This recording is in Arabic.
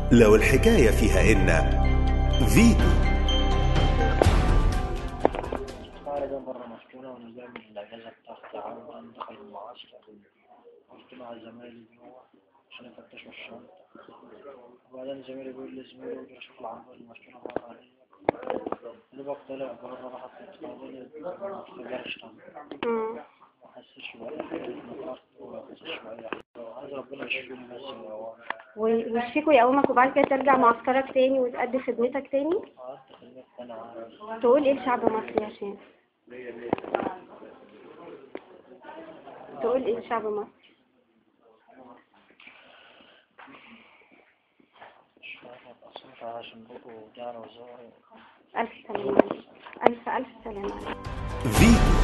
لو الحكاية فيها إن فيتو. قاعد برا مسكونة وأنا جاي من الأجازة بتاعتي عاوز دخل المعسكر. قلت مع زمايلي جوا عشان يفتشوا الشنطة، وبعدين زميلي بيقول لي زميلي ودي أشوف العنبر المسكونة بره عليا. دوبك طلع بره راح فاضل متغيرش طبعا. محسش بأي حاجة اتنطرت ومحسش بأي حاجة، عايز ربنا يشفيني بس من الأول. ويشفيك ويقومك وبعد كده ترجع معسكرك تاني وتأدي خدمتك تاني. قعدت خدمت أنا عارف. تقول ايه لشعب مصر يا شيخ؟ تقول ايه لشعب مصر؟ مش فاهم أصلا عشان بقوا وجعنا وزوري. ألف سلامة عليك. ألف سلامة عليك. فيتو.